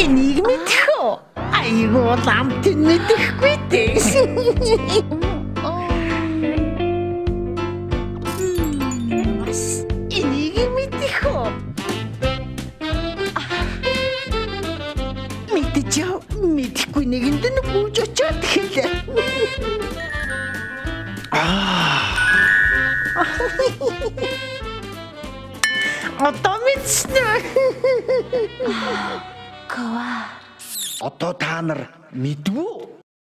энийг мэдэх үү? Айгуу ламт мэдэхгүй дээ. Бас энийг мэдэх үү? Мэдчихв. Мэдэхгүй нэгэнд нь бүүж очоод хэлээ. Одоо мэдснэ. Гоо. Одоо та нар мэдвүү?